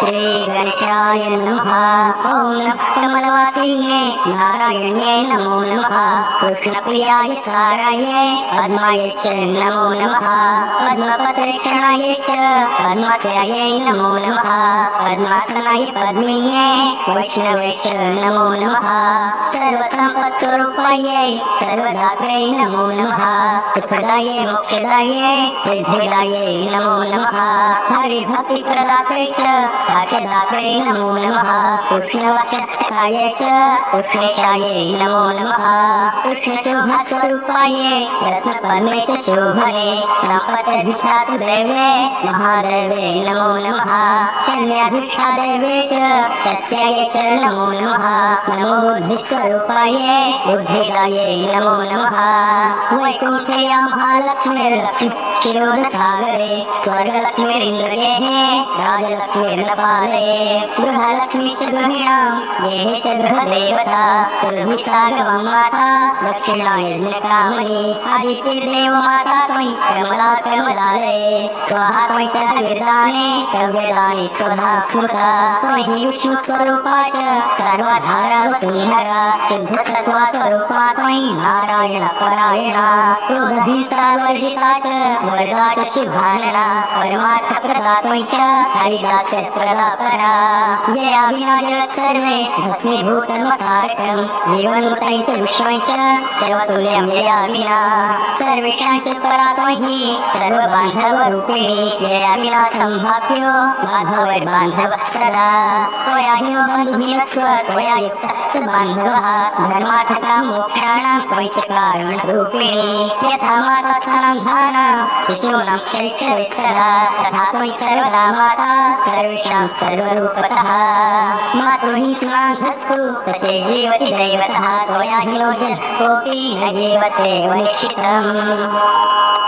श्री गणेशाय नमः। ओम नमः कमलवासिने नारायण्ये नमो नमः। कृष्णप्रियाय साराये पद्माय च नमो नमः। पद्मपत्रक्षणाय च पद्मस्यायै नमो नमः। पद्मासनाय पद्मिन्ये वैष्णवे च नमो नमः। सर्वसम्पत्स्वरूपायै सर्वदात्रे नमो नमः। सुखदाये मोक्षदाये सिद्धिदाये नमो नमः। हरिभक्तिप्रदात्रे च भाग्यदात्रे नमो नमः। कृष्णवक्षस्थाय च कृष्णेशायै नमो नमः। कृष्णशोभास्वरूपाये रत्नपद्मे च शोभने सम्पदधिष्ठातृदेवे महादेवे नमो नमः। शल्याधिष्ठादेवे च शस्याय च नमो नमः। नमो बुद्धिस्वरूपाये बुद्धिदाये नमो नमः। वैकुण्ठे या महालक्ष्मीर्लक्ष्मी क्षीरोदसागरे स्वर्गलक्ष्मीरिन्द्रगेः राजलक्ष्मीर्नपाले गृहलक्ष्मी च गृहिणां गेहे च गृहदेवता सुरभिसागमं माता दक्षिणायज्ञकामनी आदित्यदेव माता त्वयि कमला कमलालये स्वाहा त्वयि च हविर्दाने कव्यदाने स्वधा स्मृता त्वयि विष्णुस्वरूपा च सर्वधारा वसुन्धरा शुद्धसत्त्वा स्वरूपा त्वयि नारायण परायणा क्रोधहिंसावर्जिता च वरदा च शुभानना परमार्थप्रदा त्वयि च हरिदास्यप्रदा परा यया विना जगत् सर्वे भस्मीभूतमसारकं जीवन्मृतै च विश्वै च शवतुल्यं यया विना सर्वेषां च परा त्वयि सर्वबान्धवरूपिणी यया विना सम्भाव्यो बान्धवैर्बान्धवः सदा त्वया हि बन्धुभिरस्व त्वया युक्तः स बान्धवः धर्मार्थकामोक्षाणां त्वयि च कारणरूपिणी यथा माता स्तनधाना शिशूनां शैशवे सदा तथा त्वयि सर्वदा माता सर्वेषां सर्वरूपतः मातृहि स्नान्धस्तु स चे जीवति दैवतः त्वया हि नो जनः कोऽपि न जीवते वनिश्चितम्।